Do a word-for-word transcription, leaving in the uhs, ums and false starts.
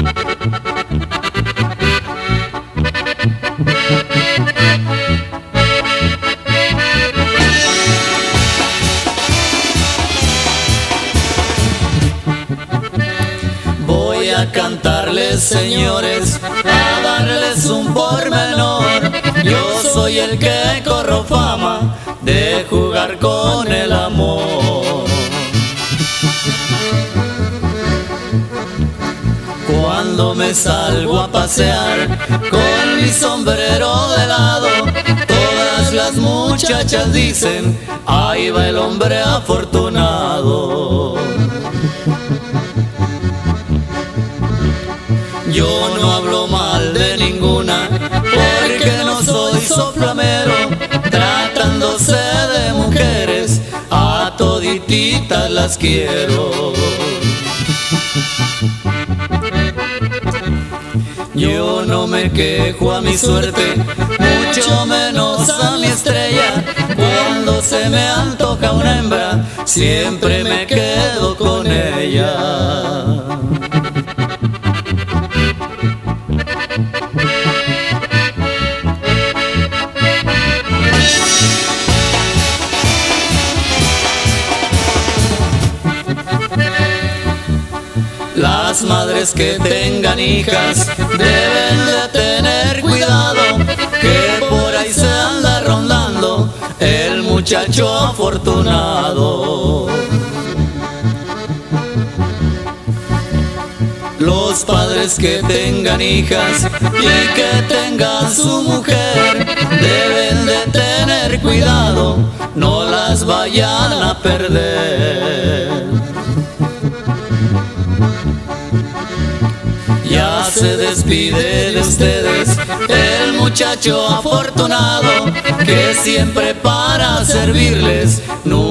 Voy a cantarles, señores, a darles un pormenor. Yo soy el que corro fama de jugar con el amor. Cuando me salgo a pasear con mi sombrero de lado, todas las muchachas dicen: ahí va el hombre afortunado. Yo no hablo mal de ninguna, porque no soy soflamero. Tratándose de mujeres, a todititas las quiero. Yo no me quejo a mi suerte, mucho menos a mi estrella. Cuando se me antoja una hembra, siempre me quedo con ella. Las madres que tengan hijas deben de tener cuidado, que por ahí se anda rondando el muchacho afortunado. Los padres que tengan hijas y que tengan su mujer deben de tener cuidado, no las vayan a perder. Ya se despide de ustedes el muchacho afortunado, que siempre para servirles nunca